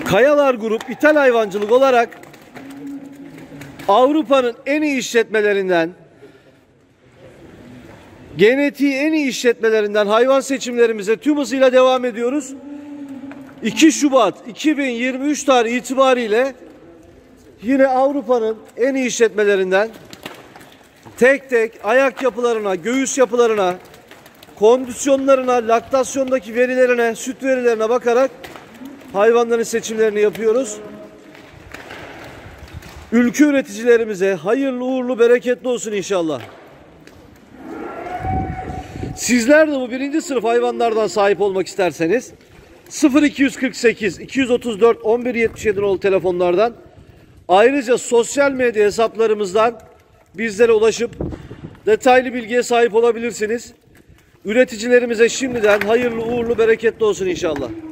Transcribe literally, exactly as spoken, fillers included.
Kayalar Grup İthal Hayvancılık olarak Avrupa'nın en iyi işletmelerinden, genetiği en iyi işletmelerinden hayvan seçimlerimize tüm hızıyla devam ediyoruz. iki Şubat iki bin yirmi üç tarihi itibariyle yine Avrupa'nın en iyi işletmelerinden tek tek ayak yapılarına, göğüs yapılarına, kondisyonlarına, laktasyondaki verilerine, süt verilerine bakarak hayvanların seçimlerini yapıyoruz. Ülke üreticilerimize hayırlı uğurlu bereketli olsun inşallah. Sizler de bu birinci sınıf hayvanlardan sahip olmak isterseniz sıfır iki kırk sekiz iki otuz dört on bir yetmiş yedi nolu telefonlardan, ayrıca sosyal medya hesaplarımızdan bizlere ulaşıp detaylı bilgiye sahip olabilirsiniz. Üreticilerimize şimdiden hayırlı uğurlu bereketli olsun inşallah.